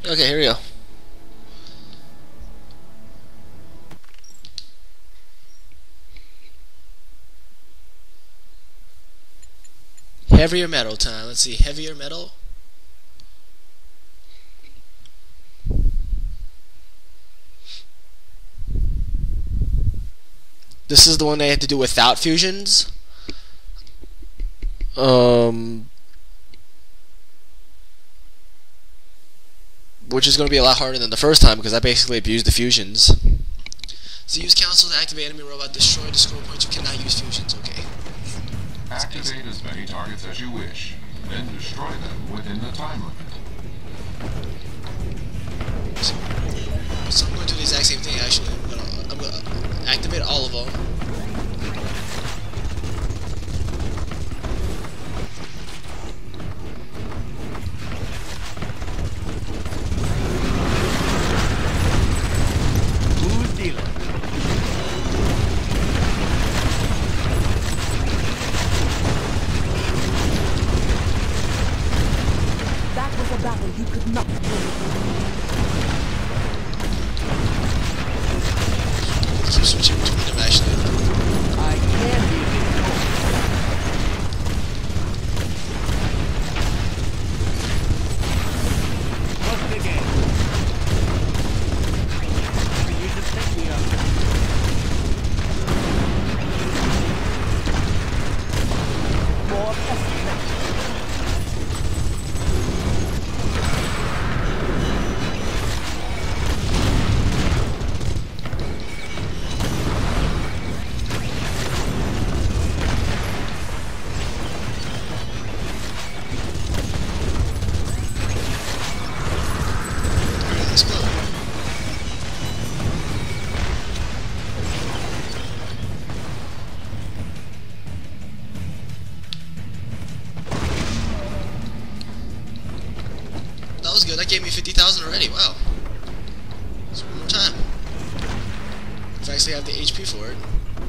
Okay, here we go. Heavier metal time. Let's see, heavier metal. This is the one they had to do without fusions. Which is going to be a lot harder than the first time because I basically abused the fusions. So use council to activate enemy robot, destroy the score points. You cannot use fusions, okay. Activate as many targets as you wish, then destroy them within the time limit. So I'm going to do the exact same thing actually. I'm going to activate all of them. Battle you could not win. Keep switching between them actually. I can be what's the game? You just pick me up. More pesky now. That was good. That gave me 50,000 already. Wow. So one more time. If I actually have the HP for it.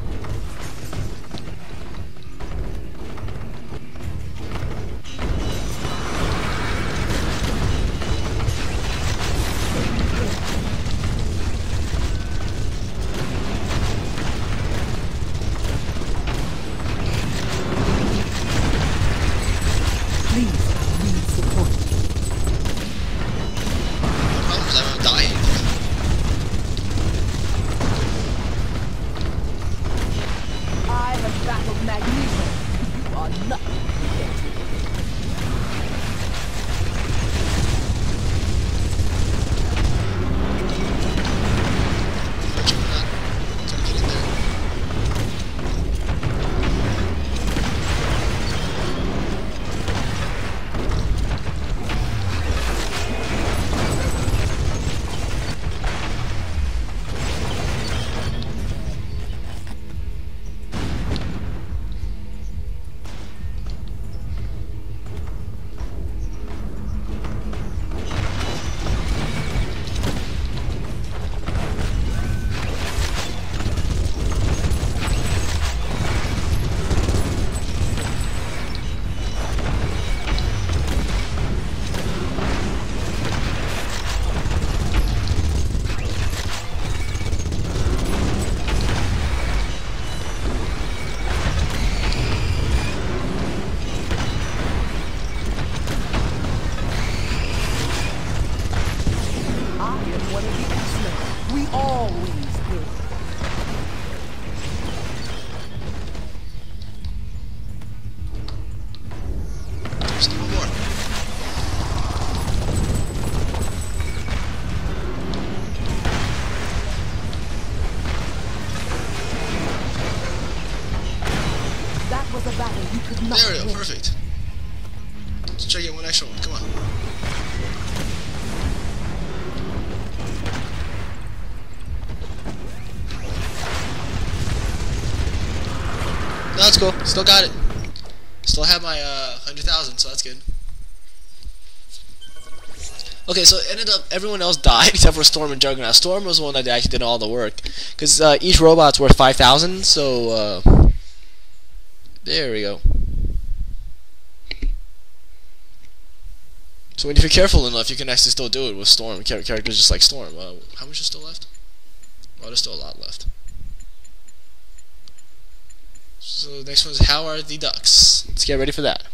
We always do. Just one more. That was a battle you could not There we go, win. perfect. Let's try to get one extra one, come on. No, that's cool. Still got it. Still have my 100,000, so that's good. Okay, so it ended up everyone else died except for Storm and Juggernaut. Storm was the one that actually did all the work, because each robot's worth 5,000. So there we go. So when if you're careful enough, you can actually still do it with Storm. Characters just like Storm. How much is still left? Oh, there's still a lot left. So the next one is How Are the Ducks? Let's get ready for that.